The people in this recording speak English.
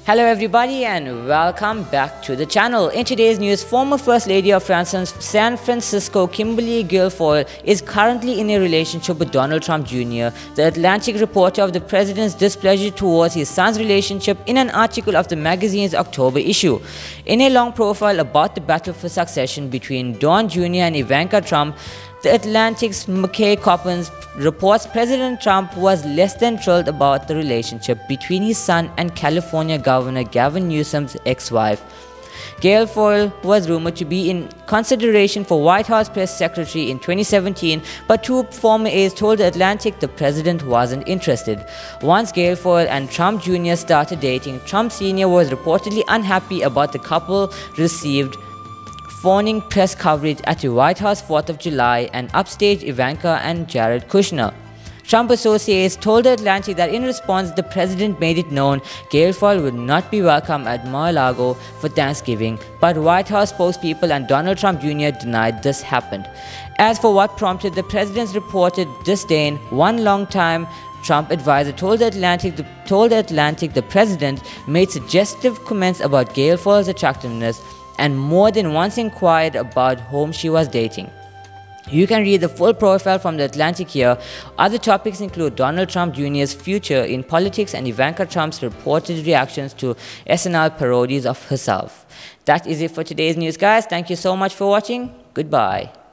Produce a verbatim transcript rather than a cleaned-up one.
Hello everybody and welcome back to the channel. In today's news, former First Lady of San Francisco Kimberly Guilfoyle is currently in a relationship with Donald Trump Junior The Atlantic reported of the president's displeasure towards his son's relationship in an article of the magazine's October issue. In a long profile about the battle for succession between Don Junior and Ivanka Trump, The Atlantic's McKay Coppins reports President Trump was less than thrilled about the relationship between his son and California Governor Gavin Newsom's ex-wife. Guilfoyle was rumored to be in consideration for White House press secretary in twenty seventeen, but two former aides told The Atlantic the president wasn't interested. Once Guilfoyle and Trump Junior started dating, Trump Senior was reportedly unhappy about the couple received fawning press coverage at the White House fourth of July and upstaged Ivanka and Jared Kushner. Trump associates told The Atlantic that in response, the president made it known Guilfoyle would not be welcome at Mar-a-Lago for Thanksgiving, but White House spokespeople and Donald Trump Junior denied this happened. As for what prompted the president's reported disdain, one longtime Trump advisor told The Atlantic the, told the Atlantic the president made suggestive comments about Guilfoyle's attractiveness and more than once inquired about whom she was dating. You can read the full profile from The Atlantic here. Other topics include Donald Trump Junior's future in politics and Ivanka Trump's reported reactions to S N L parodies of herself. That is it for today's news, guys. Thank you so much for watching. Goodbye.